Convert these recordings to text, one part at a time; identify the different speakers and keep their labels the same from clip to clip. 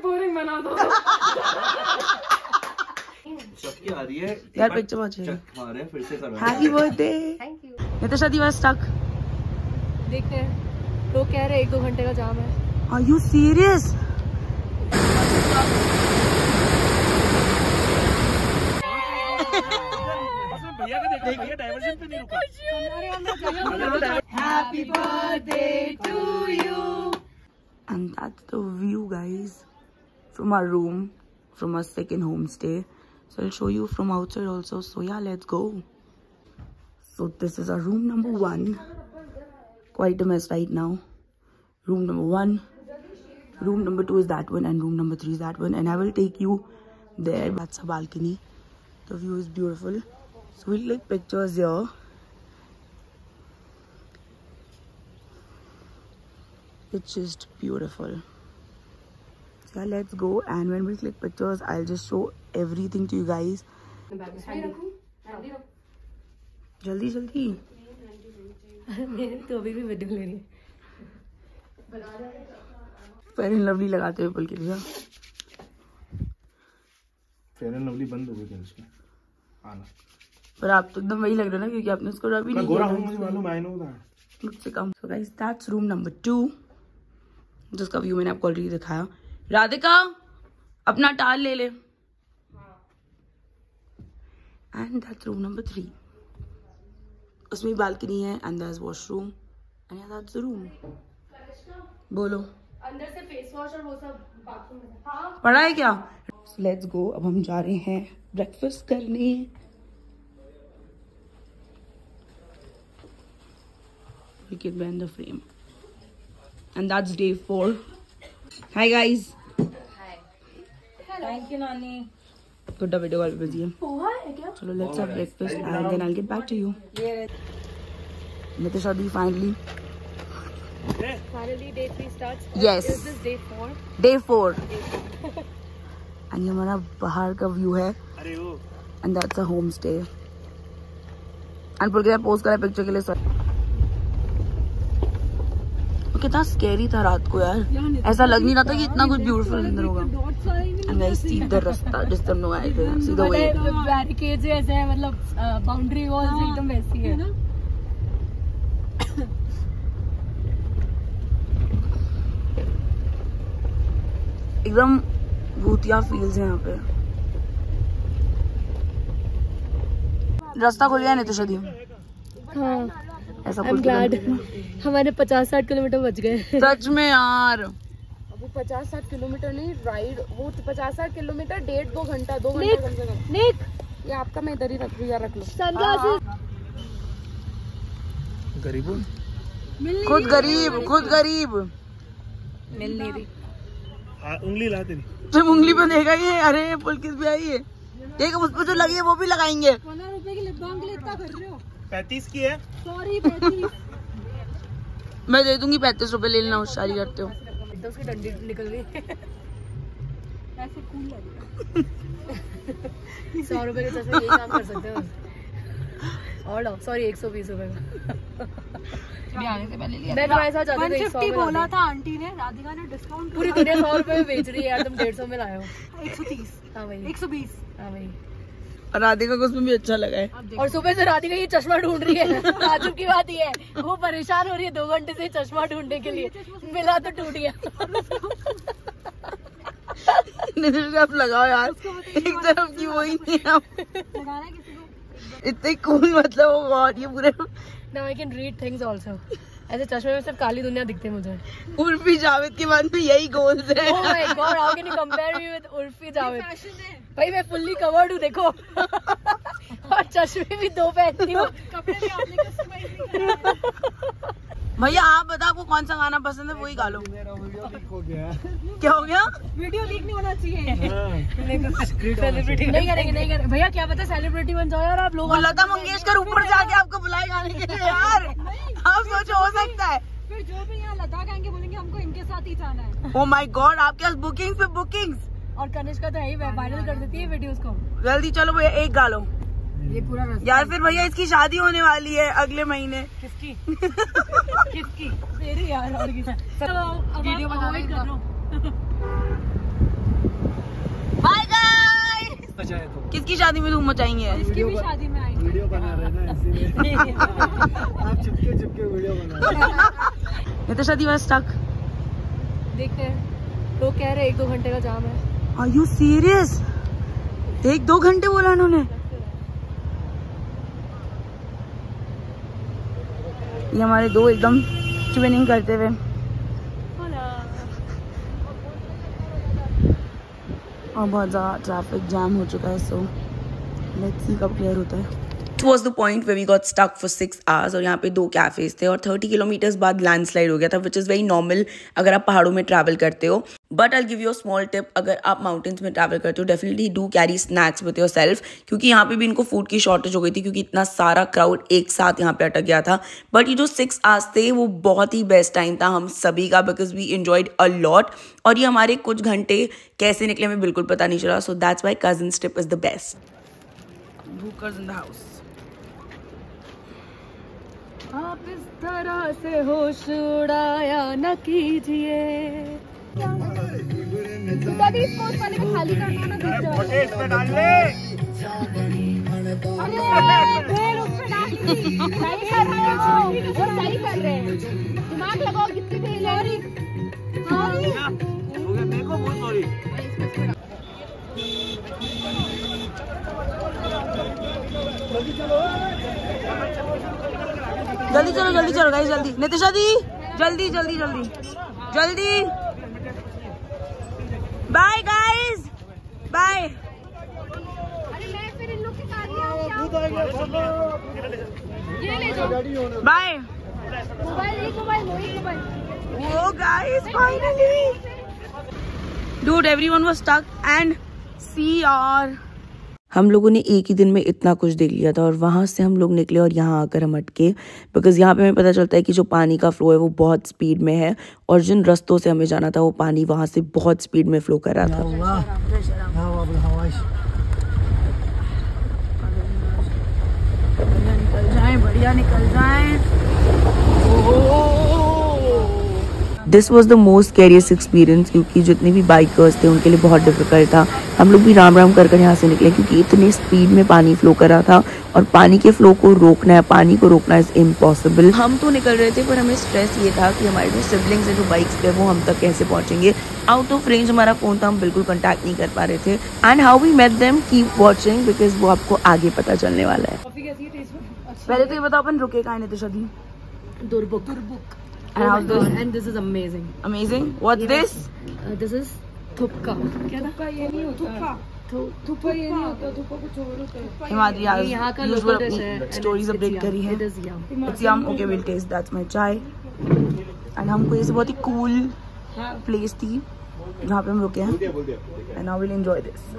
Speaker 1: Boring बना दो।
Speaker 2: सबकी आ रही है
Speaker 3: यार पिक्चर बहुत अच्छी
Speaker 2: है। फिर से करो।
Speaker 3: Happy birthday.
Speaker 1: Thank you.
Speaker 3: Nitisha दी वाज स्टक।
Speaker 1: देखते हैं, लोग कह रहे 1-2 घंटे का जाम है।
Speaker 3: Are you serious?
Speaker 2: भैया का देखो, भैया डाइवर्जन पे नहीं रुका।
Speaker 3: Happy birthday to you. And that's the view, guys, from our room, from our second homestay. So I'll show you from outside also. So yeah, let's go. So this is our room number 1. Quite a mess right now. Room number 1. Room number 2 is that one, and room number 3 is that one. And I will take you there. That's a balcony. The view is beautiful. So we'll take pictures here. It's just beautiful. So yeah, let's go, and when we click pictures I'll just show everything to you guys. जल्दी जल्दी।
Speaker 1: मेरे तो अभी भी video ले रही है।
Speaker 3: Fair and lovely लगाते हुए पुलकित भैया।
Speaker 2: फेयर एंड लवली बंद हो गई क्या उसकी? आना।
Speaker 3: पर आप तो एकदम वही लग रहे हो ना, क्योंकि आपने उसको अभी नहीं
Speaker 2: गोरा हूं, मुझे मालूम, आई नो दैट।
Speaker 3: मुझसे कम। So guys, that's room number 2, जिसका व्यू मैंने आपको ऑलरेडी दिखाया। राधिका अपना टाल ले ले। And that's room number 3। उसमें बालकनी है, and that's washroom, and that's the room. बोलो।
Speaker 1: अंदर से फेस वॉश और वो सब बाथरूम में। हाँ।
Speaker 3: पड़ा है क्या? Let's go. अब हम जा रहे हैं ब्रेकफास्ट करने। We can bend the frame. And that's day 4. Hi guys.
Speaker 1: Hi. Thank you, Nani.
Speaker 3: Gudda video call पे बिजी है।
Speaker 1: पोहा है क्या?
Speaker 3: चलो let's have breakfast and then I will get back to you. Nitisha दी finally
Speaker 1: day 3 starts.
Speaker 3: Yes.
Speaker 1: Is this day 4?
Speaker 3: Day 4. And ये हमारा बाहर का व्यू है, and that's a home stay. And Pulkit post करा पिक्चर के लिए। सर कितना स्कैरी था रात को यार, ऐसा लग नहीं रहा था कि इतना कुछ ब्यूटीफुल अंदर होगा। एंड गाइस सीधा रास्ता जिस तरह हम लोग आए थे, सीधा वे
Speaker 1: बैरिकेड्स ऐसे है, मतलब बाउंड्री वॉल्स एकदम वैसी है ना।
Speaker 3: एकदम भूतिया फील्स है यहाँ पे। रास्ता खुल गया नितिशा दी।
Speaker 1: हाँ,
Speaker 3: ऐसा
Speaker 1: I'm glad. हमारे 50-60 किलोमीटर बच गए।
Speaker 3: सच में यार।
Speaker 1: अब वो 50-60 किलोमीटर नहीं राइड, वो 50-60 किलोमीटर 1.5-2 घंटा 2 घंटा कम से कम। निक ये आपका मैं इधर ही रख लूँ, यार रख लो सनग्लासेस।
Speaker 2: गरीब
Speaker 3: खुद गरीब, खुद गरीब।
Speaker 1: मिल नहीं रही।
Speaker 2: उंगली ला तेरी।
Speaker 3: जब उंगली पे देखा ये, अरे पुलकित भी आई है। देख उस पे जो लगी है वो भी लगाएंगे।
Speaker 1: 15 रुपए की लिप बाम के लिए इतना कर रहे हो?
Speaker 2: 35 की है।
Speaker 1: सॉरी 35।
Speaker 3: मैं दे दूंगी 35 रुपए, ले लेना, होशियारी करते हो।
Speaker 1: एकदम उसकी डंडी निकल गई। ऐसे कूल लग रहा है। 100 रुपए के चश्मे यही काम कर सकते हो। और लो सॉरी 120 रुपए का।
Speaker 3: आने से पहले लिया
Speaker 1: मैं तुम्हारे साथ जाती थी।
Speaker 4: 150 बोला था आंटी ने, राधिका ने डिस्काउंट।
Speaker 1: पूरी दुनिया 100 रुपए में बेच रही है यार, तुम 150 में लाए हो।
Speaker 4: 130।
Speaker 1: हाँ भाई
Speaker 4: 120।
Speaker 1: हाँ भाई।
Speaker 3: और राधिका को उसमें भी अच्छा लगा है।
Speaker 1: और सुबह से राधिका ये चश्मा ढूंढ रही है। ताजुब की बात ये है, वो परेशान हो रही है 2 घंटे से चश्मा ढूंढने के लिए। मिला तो टूट गया।
Speaker 3: आप लगाओ यार, एक तरफ की वही नहीं है।
Speaker 4: लगाना है किसी को।
Speaker 3: इतने कूल, मतलब वो गॉड, ये पूरे।
Speaker 1: Now I can read things also. ऐसे चश्मे में सिर्फ काली दुनिया दिखती है मुझे।
Speaker 3: उर्फी जावेद के बाद में यही गोल्स है।
Speaker 1: Oh my God, how can you compare me with Urfi Javed? भाई मैं फुल्ली कवर्ड हूँ देखो। और चश्मे भी 2 पहनती हूँ।
Speaker 4: कपड़े भी आपने कस्टमाइज नहीं कराए।
Speaker 3: भैया आप बताओ आपको कौन सा गाना पसंद है, वही गा लो। क्या हो गया?
Speaker 4: वीडियो लीक नहीं होना चाहिए।
Speaker 1: सेलिब्रिटी नहीं करेंगे, नहीं करेंगे भैया, क्या पता सेलिब्रिटी बन जाओ यार आप लोग।
Speaker 3: लता मंगेशकर ऊपर जाके आपको बुलाए गाने के लिए यार। आप सोचो, हो सकता है।
Speaker 4: फिर जो भी यहाँ लद्दाख आएंगे बोलेंगे हमको इनके साथ ही जाना है।
Speaker 3: ओ माय गॉड, आपके पास बुकिंग्स पे बुकिंग्स।
Speaker 1: और कनिष्का तो है ही, वायरल कर देती है वीडियोस को।
Speaker 3: जल्दी चलो भैया, एक गा लो।
Speaker 1: ये पूरा
Speaker 3: यार फिर भैया इसकी शादी होने वाली है अगले महीने।
Speaker 1: किसकी? किसकी? तेरी यार। और किसकी? वीडियो बनाना कर लो।
Speaker 3: की शादी में धूम मचाएंगे।
Speaker 4: इसकी भी शादी में आएंगे।
Speaker 2: वीडियो बना रहे हैं ना इसीलिए आप चुपके चुपके वीडियो बना रहे हैं।
Speaker 3: नितिशा दी वाज स्टक।
Speaker 1: देखते हैं, लोग कह रहे हैं 1-2 घंटे का जाम है।
Speaker 3: Are you serious? 1-2 घंटे बोला उन्होंने। ये हमारे दो एकदम ट्विनिंग करते हुए। और बहुत ज़्यादा ट्रैफिक जैम हो चुका है, सो लेट्स सी कब क्लियर होता है। It was the point where we got stuck for 6 hours और यहाँ पे 2 कैफेज थे और 30 किलोमीटर्स बाद लैंडस्लाइड हो गया था, विच इज़ वेरी नॉर्मल अगर आप पहाड़ों में ट्रैवल करते हो। But I give you a small tip, अगर आप माउंटेन्स में ट्रैवल करते हो definitely do carry snacks with yourself, क्योंकि यहाँ पे भी इनको फूड की शॉर्टेज हो गई थी क्योंकि इतना सारा क्राउड एक साथ यहाँ पे अटक गया था। बट ये जो 6 आवर्स थे वो बहुत ही बेस्ट टाइम था हम सभी का, because we enjoyed a lot. और ये हमारे कुछ घंटे कैसे निकले हमें बिल्कुल पता नहीं चला, so that's why cousins trip is the best. Hookers in the house.
Speaker 1: आप इस तरह से होश उड़ाया न कीजिए।
Speaker 4: दादी इसको उस वाले में खाली करना ना, गिर जाए।
Speaker 2: इसमें डाल ले।
Speaker 4: अरे फिर उस पे डाल दी। सही कर रहे हो, वो सही कर रहे हैं। दिमाग लगाओ, कितनी देर लग रही।
Speaker 2: देखो बहुत सॉरी।
Speaker 3: जल्दी चलो गाइस, जल्दी। नितिशा दी जल्दी जल्दी जल्दी जल्दी। Bye guys, bye.
Speaker 4: अरे मैं फिर इन लोग के साथ ही आऊँ क्या? ये ले जाओ।
Speaker 3: Bye.
Speaker 4: Mobile.
Speaker 3: Oh guys, finally! Dude, everyone was stuck and see यार। हम लोगों ने एक ही दिन में इतना कुछ देख लिया था और वहाँ से हम लोग निकले और यहाँ आकर हम अटके, बिकॉज यहाँ पे हमें पता चलता है कि जो पानी का फ्लो है वो बहुत स्पीड में है और जिन रस्तों से हमें जाना था वो पानी वहाँ से बहुत स्पीड में फ्लो कर रहा था। निकल जाएं, बढ़िया निकल जाएं। This was the most curious experience, क्योंकि जितने भी बाइकर्स थे उनके लिए बहुत डिफिकल्ट था। हम लोग भी राम राम कर यहाँ से निकले क्योंकि इतनी स्पीड में पानी फ्लो कर रहा था और पानी के फ्लो को रोकना है, पानी को रोकना इज इम्पॉसिबल। हम तो निकल रहे थे पर हमें स्ट्रेस ये था कि हमारे जो सिबलिंग्स हैं जो बाइक्स पे वो हम तक कैसे पहुंचेंगे। आउट ऑफ रेंज हमारा फोन था, हम बिल्कुल कॉन्टैक्ट नहीं कर पा रहे थे। And how we met them, keep watching because वो आपको आगे पता चलने वाला है। पहले तो ये बताओ अपन रुके कहाँ है नितिशा दी?
Speaker 1: Durbuk. And this is amazing.
Speaker 3: Amazing? What's this?
Speaker 1: This is थुपका। क्या था?
Speaker 4: ये नहीं होता। थुप्पा ये नहीं होता, थुप्पा कुछ और होता है।
Speaker 3: हिमाद्री आज
Speaker 1: यहाँ का
Speaker 3: usual
Speaker 1: local dish है।
Speaker 3: अपनी स्टोरीज अपडेट करी है।
Speaker 1: It is yum.
Speaker 3: It's yum. Okay, we'll taste. That's my chai. And हमको ये बहुत ही cool place थी जहाँ पे हम रुके हैं। And now we'll enjoy this.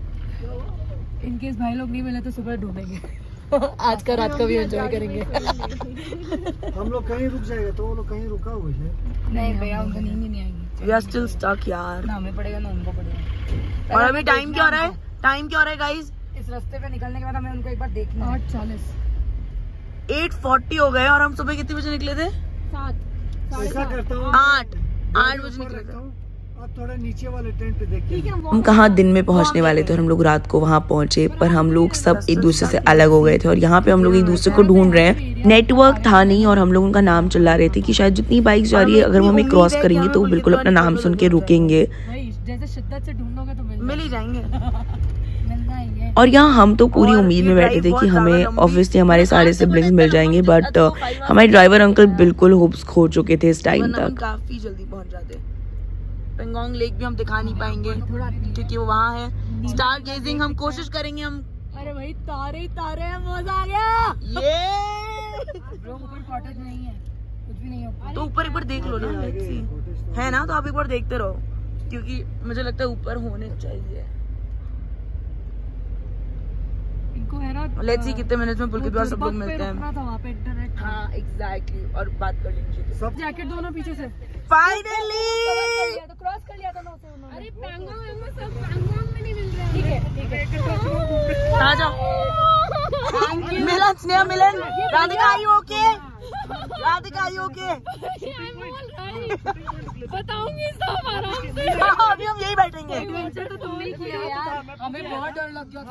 Speaker 1: In case भाई लोग नहीं मिले तो सुबह ढूंढेंगे। आज का रात का भी एंजॉय करेंगे।
Speaker 2: हम लोग कहीं रुक जाएगा तो वो लोग कहीं रुका हुआ है।
Speaker 1: नहीं भैया, उनको नींद ही नहीं आएगी।
Speaker 3: We are still stuck यार।
Speaker 1: ना हमें पड़ेगा ना उनको पड़ेगा।
Speaker 3: और अभी टाइम क्या हो रहा है? टाइम क्या हो रहा है गाइस?
Speaker 1: इस रास्ते पे निकलने के बाद हमें उनको एक बार देखना है। 8:40।
Speaker 3: 8:40 हो गए और हम सुबह कितने बजे निकले थे?
Speaker 4: 7।
Speaker 2: ऐसा करता हूँ
Speaker 3: 8 बजे निकले थे।
Speaker 2: अब थोड़ा नीचे वाले टेंट पे देखते हैं।
Speaker 3: हम कहाँ दिन में पहुंचने वाले थे और हम लोग रात को वहां पहुंचे, पर हम लोग सब एक दूसरे से अलग हो गए थे और यहाँ पे हम लोग एक दूसरे को ढूंढ रहे हैं। नेटवर्क था नहीं और हम लोग उनका नाम चिल्ला रहे थे कि शायद जितनी बाइक जा रही है अगर वो हमें क्रॉस करेंगे तो वो बिल्कुल अपना नाम सुन के रुकेंगे।
Speaker 1: जैसे शिद्दत से ढूंढोगे तो
Speaker 3: मिल ही जाएंगे।
Speaker 1: मिलना ही है।
Speaker 3: और यहाँ हम तो पूरी उम्मीद में बैठे थे कि हमें ऑब्वियसली हमारे सारे सिबलिंग्स मिल जाएंगे, बट हमारे ड्राइवर अंकल बिल्कुल होप्स खो चुके थे इस टाइम तक। काफी जल्दी पहुंच जाते। पेंगोंग लेक भी हम दिखा नहीं पाएंगे क्योंकि वो वहाँ है। स्टार गेजिंग हम कोशिश करेंगे हम।
Speaker 1: अरे भाई तारे ही तारे हैं, मजा आ गया।
Speaker 3: ये
Speaker 1: ऊपर कॉटेज नहीं है, कुछ भी नहीं है।
Speaker 3: तो ऊपर एक बार देख लो ना, है ना, तो आप एक बार देखते रहो क्योंकि मुझे लगता है ऊपर होने चाहिए।
Speaker 1: इनको है ना,
Speaker 3: लेट्स सी कितने मिनट में पुल के द्वार सब लोग मिलते हैं।
Speaker 1: था वहाँ पे इंटरनेट।
Speaker 3: हाँ एग्जैक्टली, और बात कर लेंगे
Speaker 2: सब
Speaker 1: जैकेट दोनों पीछे से।
Speaker 3: फाइनली
Speaker 1: तो क्रॉस कर लिया था ना उसे उन्होंने।
Speaker 4: अरे पैंगोंग में सब पैंगोंग में नहीं मिल रहे हैं।
Speaker 1: ठीक है।
Speaker 3: आ जाओ। Milan, Sneha Milan, Radhika I okay? Radhika I okay?
Speaker 4: बताऊंगी सब आराम से।
Speaker 3: अभी हम यही बैठेंगे।
Speaker 1: तो तुमने किया यार। हमें बहुत डर लग गया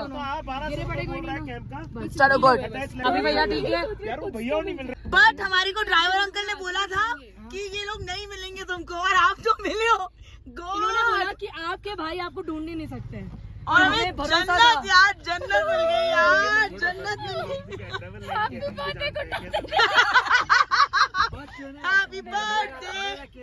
Speaker 3: चलो गुड।
Speaker 1: अभी भैया ठीक है।
Speaker 2: यार वो भैया नहीं मिल रहे।
Speaker 3: बट हमारी को ड्राइवर अंकल ने बोला था कि ये लोग नहीं मिलेंगे तुमको, और आप जो मिले हो
Speaker 1: इन्होंने बोला कि आपके भाई आपको ढूंढ ही नहीं सकते हैं।
Speaker 3: और हमें जन्नत यार, जन्नत मिल गई यार, जन्नत मिल गई। Happy birthday.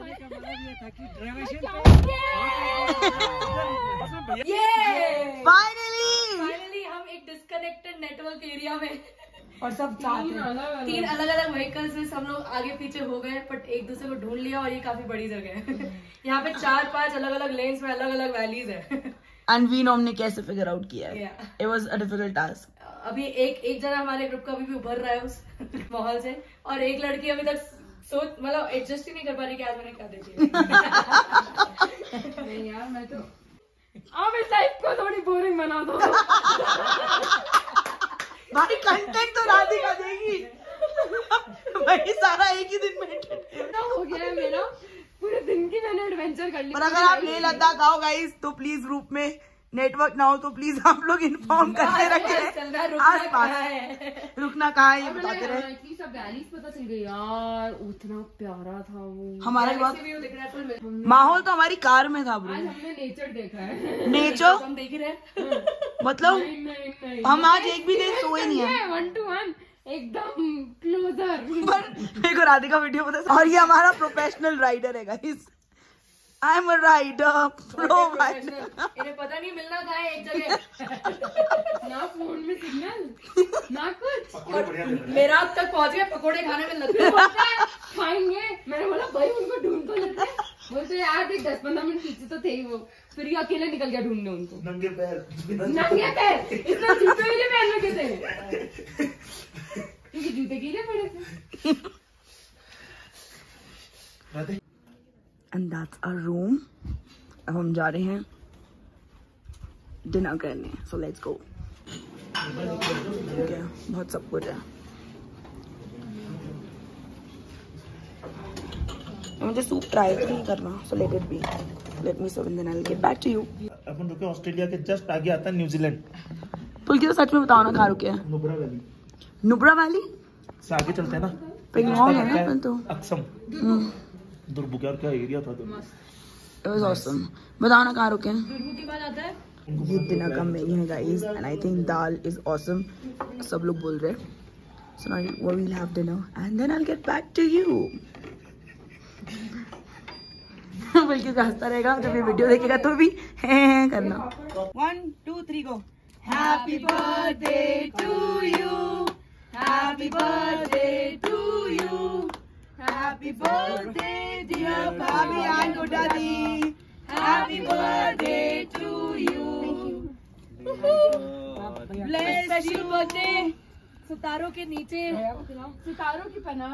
Speaker 1: फाइनली हम एक डिस्कनेक्टेड नेटवर्क एरिया में, और सब तीन अलग अलग व्हीकल्स में सब लोग आगे पीछे हो गए, बट एक दूसरे को ढूंढ लिया। और ये काफी बड़ी जगह है। यहाँ पे 4-5 अलग अलग लेन्स में अलग अलग वैलीज है।
Speaker 3: अनवीन हमने कैसे फिगर आउट किया है? It was a difficult task.
Speaker 1: अभी एक जना हमारे ग्रुप का अभी भी उभर रहा है उस माहौल से, और एक लड़की अभी तक मतलब एडजस्ट ही नहीं कर पा रही कि आज मैंने क्या देखी। नहीं यार, मैं तो अब इस लाइफ को थोड़ी बोरिंग बना दो।
Speaker 3: भाई कंटेंट तो राधिका देगी। भाई सारा एक ही दिन में
Speaker 1: हो गया है मेरा, पूरे दिन की मैंने एडवेंचर कर ली।
Speaker 3: पर अगर आप लेह लद्दाख आओ गाइस तो प्लीज ग्रुप में नेटवर्क ना हो तो प्लीज आप लोग इन्फॉर्म करते रखें आसपास रुकना कहाँ है ये बताते रहे।
Speaker 1: सब वैलीज पता चल गई यार, उतना प्यारा था वो।
Speaker 3: हमारा बहुत माहौल तो हमारी कार में था ब्रो।
Speaker 1: हमने नेचर देखा है।
Speaker 3: नेचर
Speaker 1: हम देख ही रहे।
Speaker 3: मतलब हम आज एक भी दिन सोए नहीं है।
Speaker 1: 1 to 1 एकदम क्लोजर।
Speaker 3: पर मेरे को राधिका वीडियो पता है। और ये हमारा प्रोफेशनल राइडर है guys. I am a rider, pro rider.
Speaker 1: इन्हें पता नहीं मिलना था एक जगह। ना फोन में सिग्नल ना कुछ, और मेरा अब तक पहुंच गया। पकोड़े खाने में लगते खाएंगे। मैंने बोला भाई उनको ढूंढ तो लेते। बोलते यार देख 10-15 मिनट पीछे तो थे ही वो, फिर ये अकेले निकल गया ढूंढने उनको। नंगे पैर इतना जूते भी नहीं पहन रखे थे, क्योंकि जूते गीले पड़े थे।
Speaker 3: And that's our room. अब हम जा रहे हैं डिनर करने, so let's go. ठीक है, बहुत सब कुछ है। मुझे सूप ट्राई तो नहीं करना, so let it be. Let me serve and then I'll get back to you.
Speaker 2: अपन रुके ऑस्ट्रेलिया के जस्ट आगे आता है न्यूजीलैंड।
Speaker 3: पुलकी तो सच में बताओ ना कहाँ रुके हैं?
Speaker 2: नुब्रा वैली
Speaker 3: नुब्रा वैली
Speaker 2: से आगे चलते हैं ना,
Speaker 3: पेंगोंग है ना अपन तो।
Speaker 2: अक्सम दुर्बुग्यार क्या एरिया था तो।
Speaker 3: It was awesome. बताओ ना कहाँ रुके हैं?
Speaker 1: दुर्गु के बाद आता है।
Speaker 3: ये डिनर का मेन्यू है guys, and I think dal is awesome, सब लोग बोल रहे हैं। So now we will have dinner and then I will get back to you. बल्कि हंसता रहेगा जब ये वीडियो देखेगा तो भी हैं करना। 1 2 3 go. Happy birthday to you, happy birthday to you, happy birthday dear भाभी एंड दादी, happy birthday to you,
Speaker 1: special birthday सितारों के नीचे, सितारों की पनाह।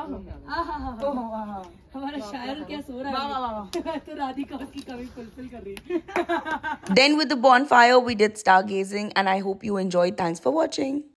Speaker 1: हमारा शायर क्या सो रहा है। तो राधिका उसकी कमी फुलफिल कर रही है।
Speaker 3: Then with the bonfire we did stargazing and I hope you enjoyed. Thanks for watching.